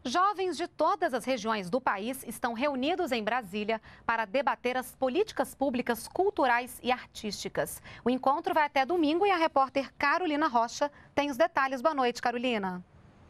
Jovens de todas as regiões do país estão reunidos em Brasília para debater as políticas públicas culturais e artísticas. O encontro vai até domingo e a repórter Carolina Rocha tem os detalhes. Boa noite, Carolina.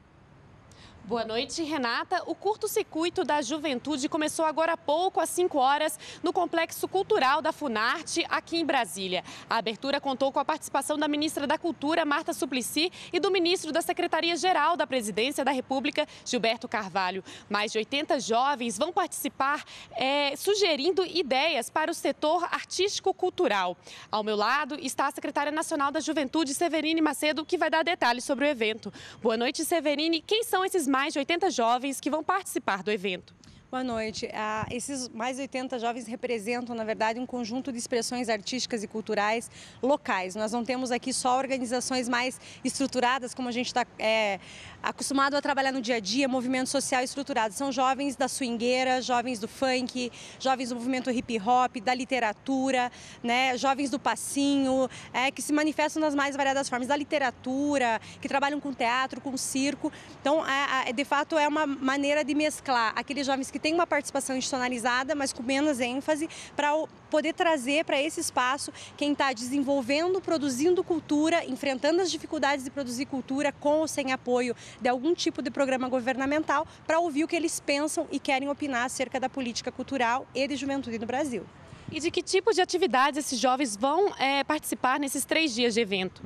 Boa noite, Renata. O Curto Circuito da Juventude começou agora há pouco, às 5 horas, no Complexo Cultural da Funarte, aqui em Brasília. A abertura contou com a participação da ministra da Cultura, Marta Suplicy, e do ministro da Secretaria-Geral da Presidência da República, Gilberto Carvalho. Mais de 80 jovens vão participar, sugerindo ideias para o setor artístico-cultural. Ao meu lado está a secretária nacional da Juventude, Severine Macedo, que vai dar detalhes sobre o evento. Boa noite, Severine. Quem são esses mais de 80 jovens que vão participar do evento? Boa noite. Esses mais de 80 jovens representam, na verdade, um conjunto de expressões artísticas e culturais locais. Nós não temos aqui só organizações mais estruturadas, como a gente está acostumado a trabalhar no dia a dia, movimento social estruturado. São jovens da swingueira, jovens do funk, jovens do movimento hip hop, da literatura, né? Jovens do passinho, que se manifestam nas mais variadas formas, da literatura, que trabalham com teatro, com circo. Então, de fato, é uma maneira de mesclar aqueles jovens que tem uma participação institucionalizada, mas com menos ênfase, para poder trazer para esse espaço quem está desenvolvendo, produzindo cultura, enfrentando as dificuldades de produzir cultura com ou sem apoio de algum tipo de programa governamental, para ouvir o que eles pensam e querem opinar acerca da política cultural e de juventude no Brasil. E de que tipo de atividades esses jovens vão participar nesses 3 dias de evento?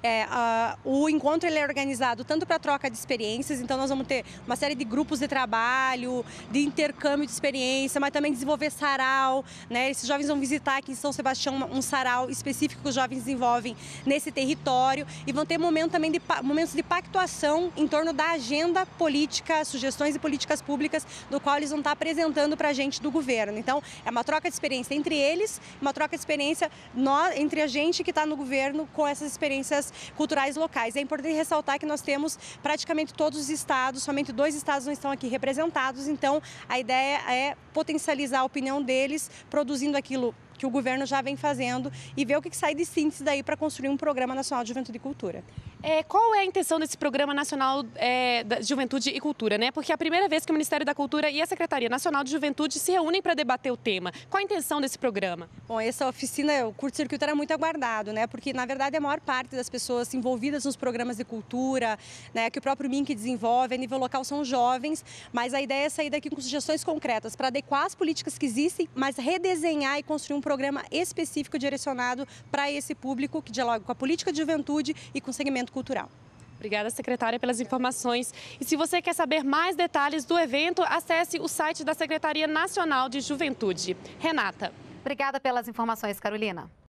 O encontro ele é organizado tanto para troca de experiências, então nós vamos ter uma série de grupos de trabalho, de intercâmbio de experiência, mas também desenvolver sarau, né? Esses jovens vão visitar aqui em São Sebastião um sarau específico que os jovens desenvolvem nesse território e vão ter momentos de pactuação em torno da agenda política, sugestões e políticas públicas do qual eles vão estar apresentando para a gente do governo. Então, é uma troca de experiência entre eles, uma troca de experiência entre a gente que está no governo com essas experiências culturais locais. É importante ressaltar que nós temos praticamente todos os estados, somente 2 estados não estão aqui representados, então a ideia é potencializar a opinião deles, produzindo aquilo que o governo já vem fazendo e ver o que sai de síntese daí para construir um Programa Nacional de Juventude e Cultura. Qual é a intenção desse Programa Nacional de Juventude e Cultura, né? Porque é a primeira vez que o Ministério da Cultura e a Secretaria Nacional de Juventude se reúnem para debater o tema. Qual a intenção desse programa? Bom, essa oficina, o Curto Circuito, era muito aguardado, né? Porque, na verdade, a maior parte das pessoas envolvidas nos programas de cultura, né, que o próprio MINC desenvolve a nível local são jovens, mas a ideia é sair daqui com sugestões concretas para adequar as políticas que existem, mas redesenhar e construir um programa específico direcionado para esse público que dialoga com a política de juventude e com o segmento cultural. Obrigada, secretária, pelas informações. E se você quer saber mais detalhes do evento, acesse o site da Secretaria Nacional de Juventude. Renata. Obrigada pelas informações, Carolina.